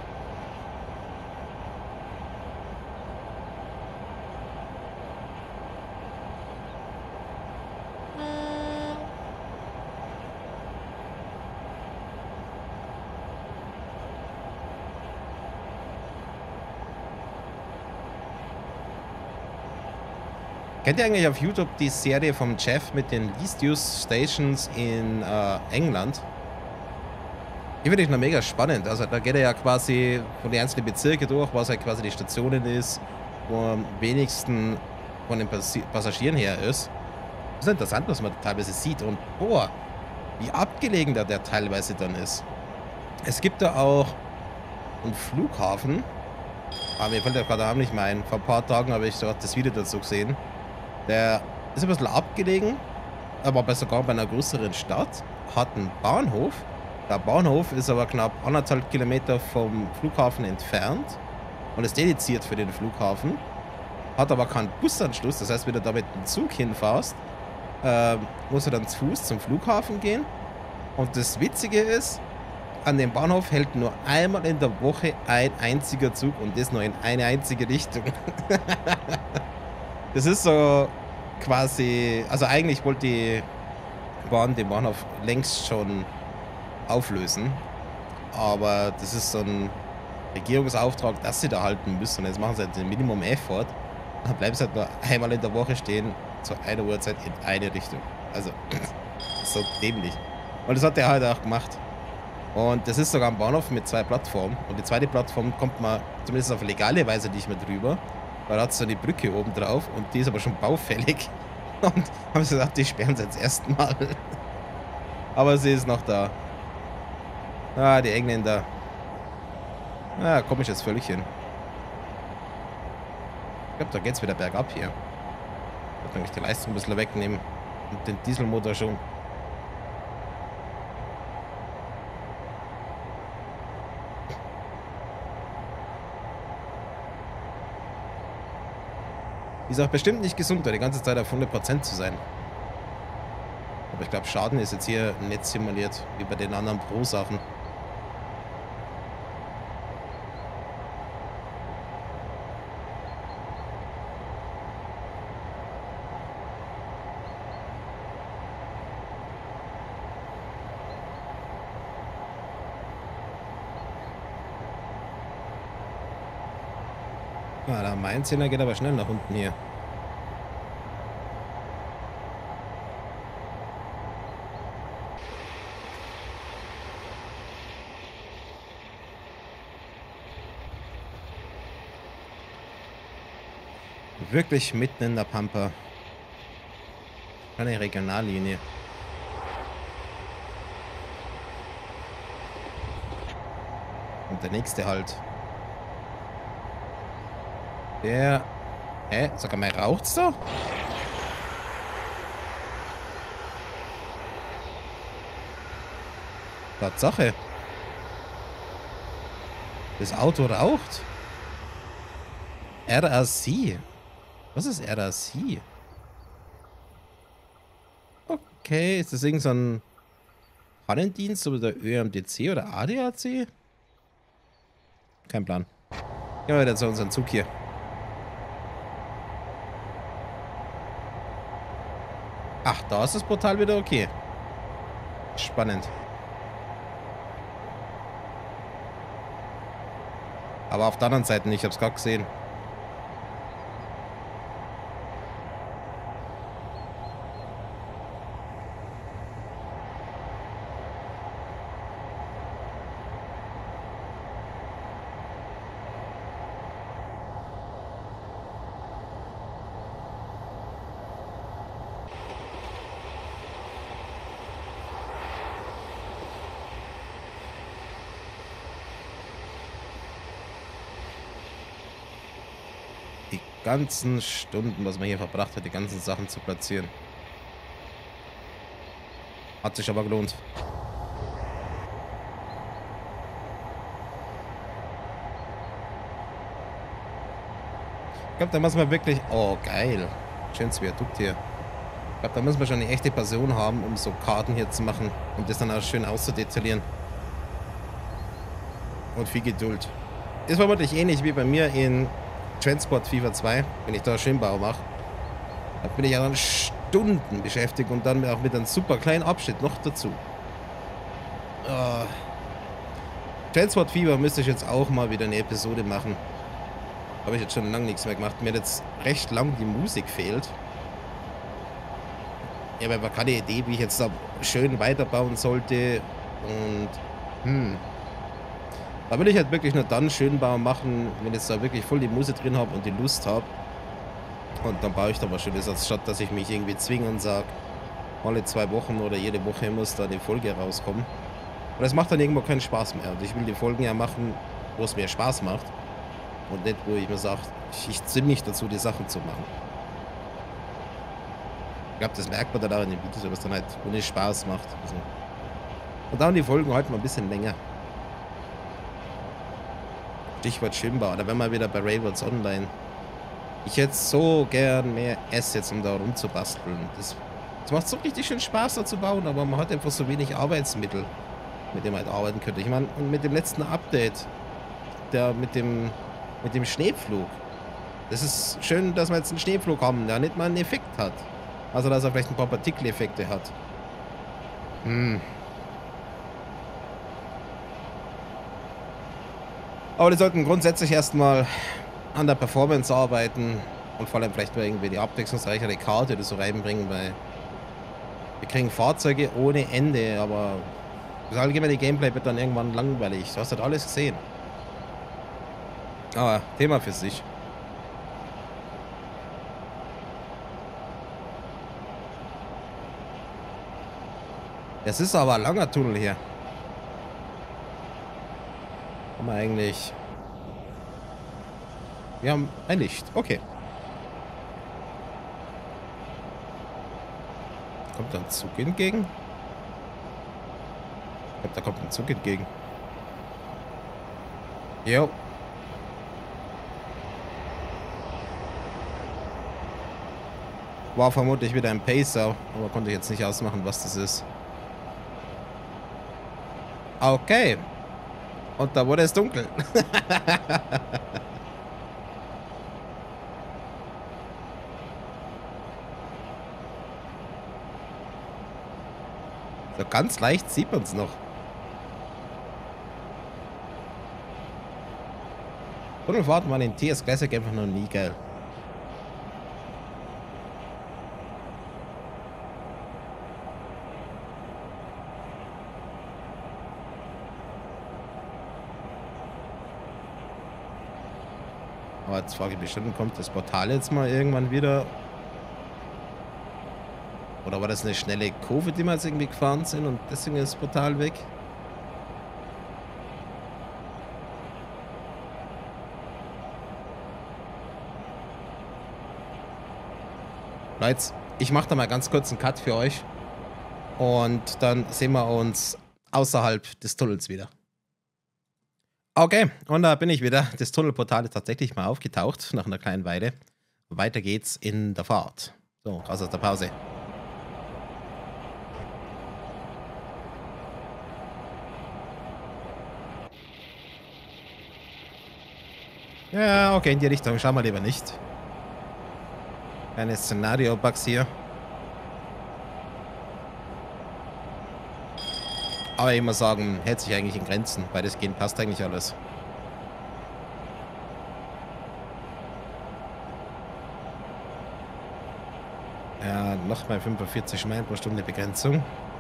Kennt ihr eigentlich auf YouTube die Serie vom Jeff mit den Least Used Stations in England? Die finde ich noch mega spannend. Also da geht er ja quasi von den einzelnen Bezirken durch, was halt quasi die Stationen ist, wo am wenigsten von den Passagieren her ist. Das ist interessant, was man teilweise sieht. Und boah, wie abgelegen der teilweise dann ist. Es gibt da auch einen Flughafen. Aber mir fällt ja gerade auch nicht mehr ein. Vor ein paar Tagen habe ich dort das Video dazu gesehen. Der ist ein bisschen abgelegen, aber sogar bei einer größeren Stadt, hat einen Bahnhof. Der Bahnhof ist aber knapp 1,5 Kilometer vom Flughafen entfernt und ist dediziert für den Flughafen. Hat aber keinen Busanschluss, das heißt, wenn du da mit dem Zug hinfährst, musst du dann zu Fuß zum Flughafen gehen. Und das Witzige ist, an dem Bahnhof hält nur einmal in der Woche ein einziger Zug und das nur in eine einzige Richtung. Das ist so quasi, also eigentlich wollte die Bahn den Bahnhof längst schon auflösen, aber das ist so ein Regierungsauftrag, dass sie da halten müssen und jetzt machen sie halt den Minimum Effort, dann bleiben sie halt nur einmal in der Woche stehen, zu einer Uhrzeit in eine Richtung. Also, so dämlich. Und das hat der halt auch gemacht. Und das ist sogar ein Bahnhof mit 2 Plattformen und die zweite Plattform kommt man zumindest auf legale Weise nicht mehr drüber. Weil da hat es so eine Brücke oben drauf und die ist aber schon baufällig. Und haben sie gesagt, die sperren sie jetzt erstmal. Aber sie ist noch da. Ah, die Engländer. Ah, komisches Völkchen. Ich glaube, da geht's wieder bergab hier. Ich werde nämlich die Leistung ein bisschen wegnehmen. Und den Dieselmotor schon. Ist auch bestimmt nicht gesund, da die ganze Zeit auf 100% zu sein. Aber ich glaube, Schaden ist jetzt hier nicht simuliert, wie bei den anderen Pro-Sachen. Ah, der Mainzehner geht aber schnell nach unten hier. Wirklich mitten in der Pampa. Keine Regionallinie. Und der nächste halt. Der... Sag mal, raucht's da? Tatsache. Das Auto raucht. RAC. Was ist RAC? Okay, ist das irgend so ein Pannendienst oder der ÖMDC oder ADAC? Kein Plan. Gehen wir wieder zu unserem Zug hier. Ach, da ist das Portal wieder okay. Spannend. Aber auf der anderen Seite nicht, ich hab's gerade gesehen. ganzen Stunden, was man hier verbracht hat, die ganzen Sachen zu platzieren. Hat sich aber gelohnt. Ich glaube, da muss man wirklich... Oh, geil. Schönes Viadukt hier. Ich glaube, da muss man schon eine echte Person haben, um so Karten hier zu machen und das dann auch schön auszudetaillieren. Und viel Geduld. Ist vermutlich ähnlich wie bei mir in Transport FIFA 2, wenn ich da Schönbau mache. Da bin ich ja dann Stunden beschäftigt und dann auch mit einem super kleinen Abschnitt noch dazu. Transport FIFA müsste ich jetzt auch mal wieder eine Episode machen. Habe ich jetzt schon lange nichts mehr gemacht. Mir hat jetzt recht lang die Musik fehlt. Ich habe aber keine Idee, wie ich jetzt da schön weiterbauen sollte. Und da will ich halt wirklich nur dann Schönbau machen, wenn ich jetzt da wirklich voll die Musik drin habe und die Lust habe. Und dann baue ich da was Schönes, anstatt dass ich mich irgendwie zwinge und sage, alle 2 Wochen oder jede Woche muss da die Folge rauskommen. Und das macht dann irgendwo keinen Spaß mehr. Und ich will die Folgen ja machen, wo es mir Spaß macht. Und nicht, wo ich mir sage, ich zwinge mich dazu, die Sachen zu machen. Ich glaube, das merkt man dann auch in den Videos, was dann halt ohne Spaß macht. Also. Und dann die Folgen halt mal ein bisschen länger. Stichwort Schwimmbad. Oder wenn wir wieder bei Railroads Online. Ich hätte so gern mehr Assets, um da rumzubasteln. Das macht so richtig schön Spaß, da zu bauen, aber man hat einfach so wenig Arbeitsmittel, mit dem man halt arbeiten könnte. Ich meine, und mit dem letzten Update, mit dem Schneepflug. Das ist schön, dass wir jetzt einen Schneepflug haben, der nicht mal einen Effekt hat. Also, dass er vielleicht ein paar Partikeleffekte hat. Aber die sollten grundsätzlich erstmal an der Performance arbeiten und vor allem vielleicht mal irgendwie die abwechslungsreichere Karte oder so reinbringen, weil wir kriegen Fahrzeuge ohne Ende, aber das allgemeine Gameplay wird dann irgendwann langweilig. Du hast halt alles gesehen. Aber Thema für sich. Es ist aber ein langer Tunnel hier. Haben wir eigentlich... Wir haben ein Licht. Okay. Kommt da ein Zug entgegen? Ich glaube, da kommt ein Zug entgegen. Jo. War vermutlich wieder ein Pacer, aber konnte ich jetzt nicht ausmachen, was das ist. Okay. Und da wurde es dunkel. So ganz leicht sieht man es noch. Tunnelfahrten waren in TS Classic einfach noch nie geil. Aber jetzt frage ich mich schon, kommt das Portal jetzt mal irgendwann wieder? Oder war das eine schnelle Kurve, die wir jetzt irgendwie gefahren sind und deswegen ist das Portal weg? Leute, ich mache da mal ganz kurz einen Cut für euch. Und dann sehen wir uns außerhalb des Tunnels wieder. Okay, und da bin ich wieder. Das Tunnelportal ist tatsächlich mal aufgetaucht, nach einer kleinen Weile. Weiter geht's in der Fahrt. So, raus aus der Pause. Ja, okay, in die Richtung. Schauen wir lieber nicht. Keine Szenario-Bugs hier. Aber ich muss sagen, hält sich eigentlich in Grenzen. Weitestgehend passt eigentlich alles. Ja, nochmal 45 Meilen pro Stunde Begrenzung.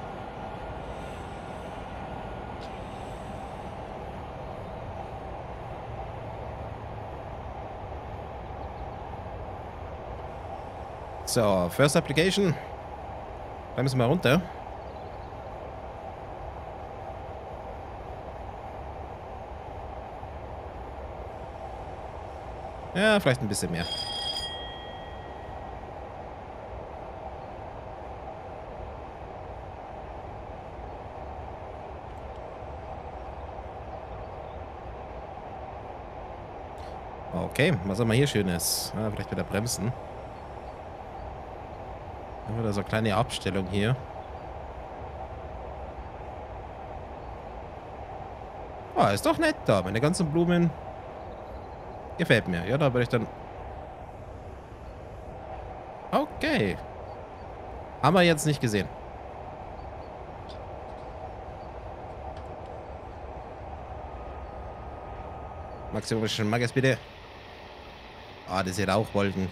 So, First Application. Da müssen wir runter. Ja, vielleicht ein bisschen mehr. Okay, was haben wir hier Schönes? Ah, vielleicht wieder bremsen. Dann wieder so eine kleine Abstellung hier. Ah, ist doch nett da. Meine ganzen Blumen. Gefällt mir. Ja, da würde ich dann... Okay. Haben wir jetzt nicht gesehen. Maximum mag es bitte. Ah, diese Rauchwolken.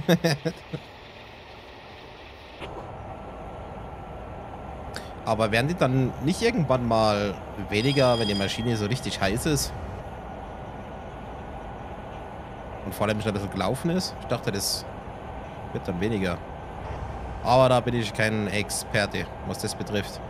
Aber werden die dann nicht irgendwann mal weniger, wenn die Maschine so richtig heiß ist? Und vor allem schon ein bisschen gelaufen ist? Ich dachte, das wird dann weniger. Aber da bin ich kein Experte, was das betrifft.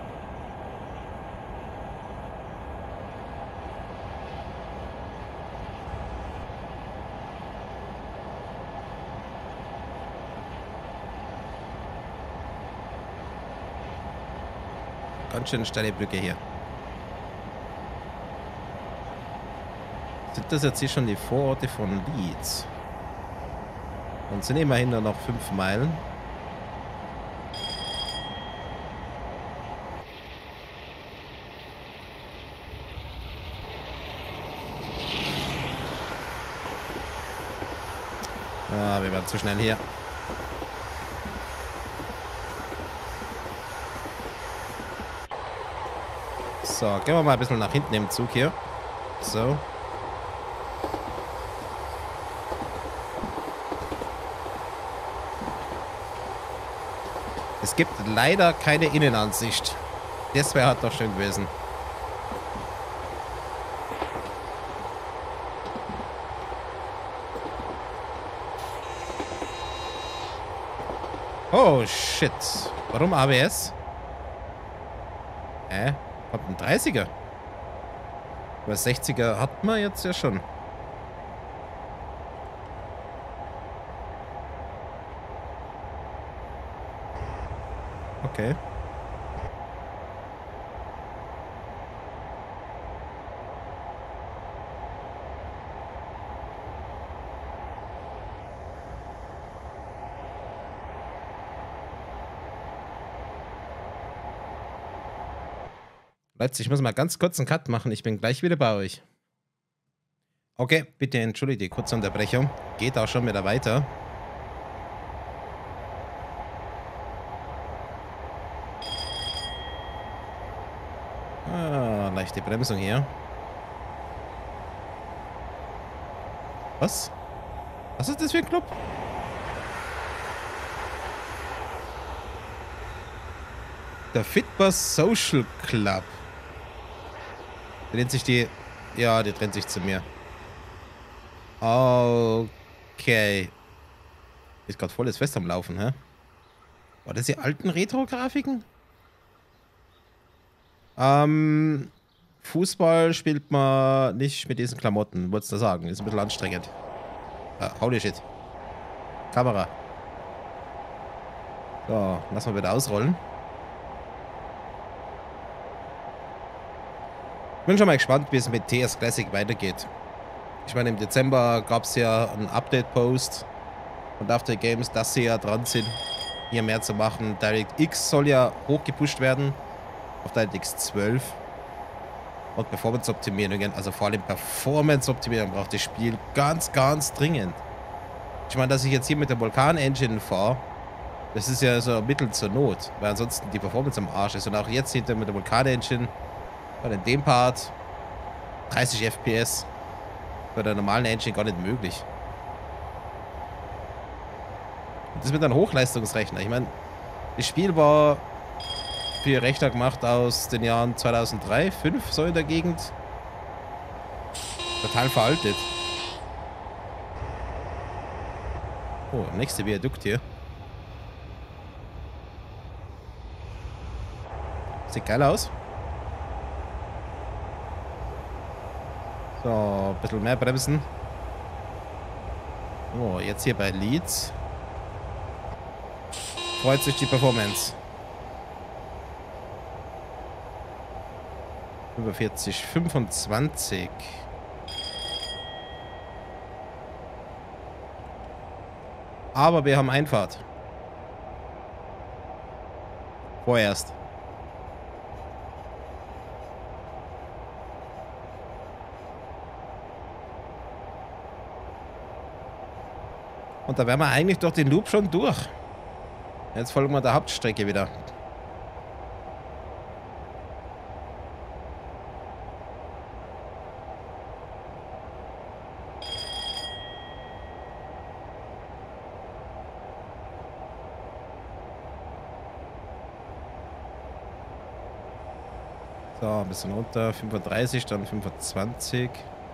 Ganz schön steile Brücke hier. Sind das jetzt hier schon die Vororte von Leeds? Und sind immerhin nur noch 5 Meilen. Ah, wir werden zu schnell hier. So, gehen wir mal ein bisschen nach hinten im Zug hier. So. Es gibt leider keine Innenansicht. Das wäre halt doch schön gewesen. Oh, shit. Warum ABS? Kommt ein 30er. Aber 60er hat man jetzt ja schon. Okay. Leute, ich muss mal ganz kurz einen Cut machen. Ich bin gleich wieder bei euch. Okay, bitte entschuldigt die kurze Unterbrechung. Geht auch schon wieder weiter. Ah, leichte Bremsung hier. Was? Was ist das für ein Club? Der Fitbus Social Club. Trennt sich die... Ja, die trennt sich zu mir. Okay. Ist gerade volles Fest am Laufen, hä? War das die alten Retro-Grafiken? Fußball spielt man nicht mit diesen Klamotten, wolltest du sagen. Ist ein bisschen anstrengend. Holy shit. Kamera. So, lassen wir wieder ausrollen. Bin schon mal gespannt, wie es mit TS Classic weitergeht. Ich meine, im Dezember gab es ja einen Update-Post und After Games, dass sie ja dran sind, hier mehr zu machen. DirectX soll ja hochgepusht werden auf DirectX 12. Und Performance-Optimierungen, also vor allem Performance-Optimierung braucht das Spiel ganz, ganz dringend. Ich meine, dass ich jetzt hier mit der Vulkan-Engine fahre, das ist ja so ein Mittel zur Not, weil ansonsten die Performance am Arsch ist. Und auch jetzt hinter mit der Vulkan-Engine, weil in dem Part 30 FPS bei der normalen Engine gar nicht möglich. Und das mit einem Hochleistungsrechner. Ich meine, das Spiel war für Rechner gemacht aus den Jahren 2003, 2005, so in der Gegend. Total veraltet. Oh, nächste Viadukt hier. Sieht geil aus. So, ein bisschen mehr bremsen. Oh, jetzt hier bei Leeds. Freut sich die Performance. 45, 25. Aber wir haben Einfahrt. Vorerst. Und da wären wir eigentlich durch den Loop schon durch. Jetzt folgen wir der Hauptstrecke wieder. So, ein bisschen runter. 35, dann 25.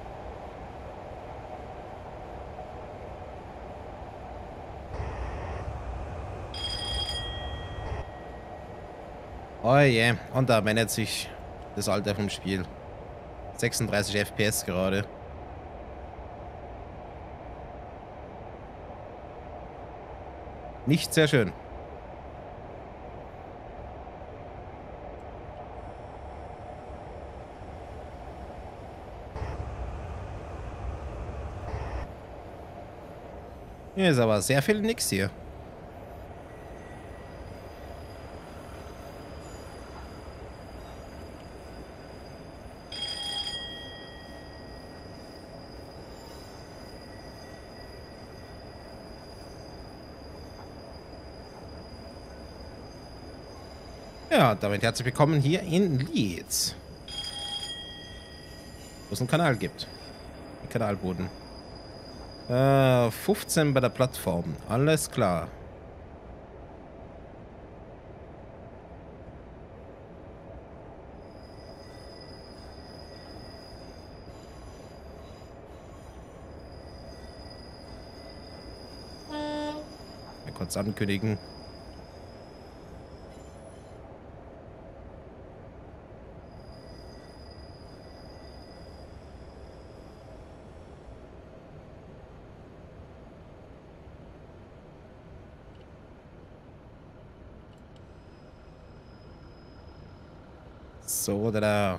Oh je, und da wendet sich das Alter vom Spiel. 36 FPS gerade. Nicht sehr schön. Hier ist aber sehr viel nix hier. Ja, damit herzlich willkommen hier in Leeds. Wo es einen Kanal gibt. Ein Kanalboden. 15 bei der Plattform. Alles klar. Mal kurz ankündigen. So, da.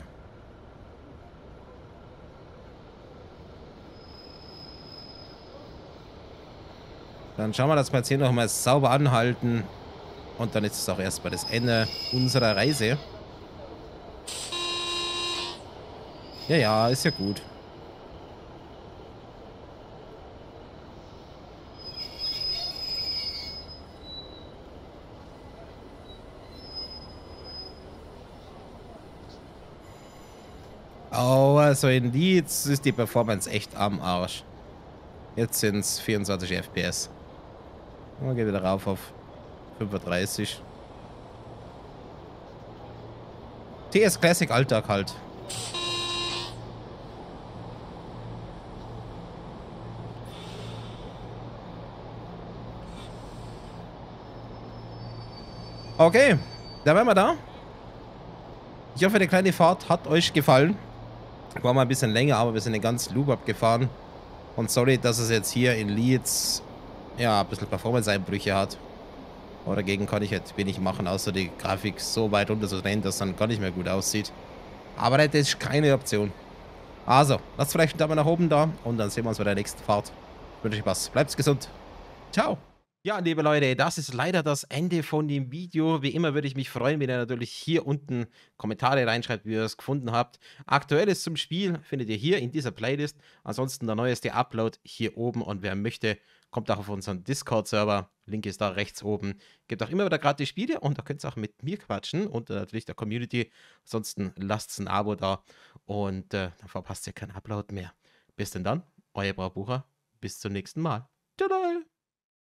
Dann schauen wir, dass wir jetzt hier nochmal sauber anhalten. Und dann ist es auch erstmal das Ende unserer Reise. Ja, ja, ist ja gut. Oh, also in Leeds ist die Performance echt am Arsch. Jetzt sind es 24 FPS. Und geht wieder rauf auf 35. TS Classic Alltag halt. Okay, da wären wir da. Ich hoffe, die kleine Fahrt hat euch gefallen. War mal ein bisschen länger, aber wir sind den ganzen Loop abgefahren. Und sorry, dass es jetzt hier in Leeds ja ein bisschen Performance-Einbrüche hat. Aber dagegen kann ich jetzt wenig machen, außer die Grafik so weit runter zu drehen, dass es dann gar nicht mehr gut aussieht. Aber das ist keine Option. Also, lasst vielleicht einen Daumen nach oben da und dann sehen wir uns bei der nächsten Fahrt. Ich wünsche euch was. Bleibt gesund. Ciao. Ja, liebe Leute, das ist leider das Ende von dem Video. Wie immer würde ich mich freuen, wenn ihr natürlich hier unten Kommentare reinschreibt, wie ihr es gefunden habt. Aktuelles zum Spiel findet ihr hier in dieser Playlist. Ansonsten der neueste Upload hier oben. Und wer möchte, kommt auch auf unseren Discord-Server. Link ist da rechts oben. Gibt auch immer wieder gratis Spiele und da könnt ihr auch mit mir quatschen und natürlich der Community. Ansonsten lasst ein Abo da und dann verpasst ihr keinen Upload mehr. Bis denn dann, euer Braubucher. Bis zum nächsten Mal. Tada!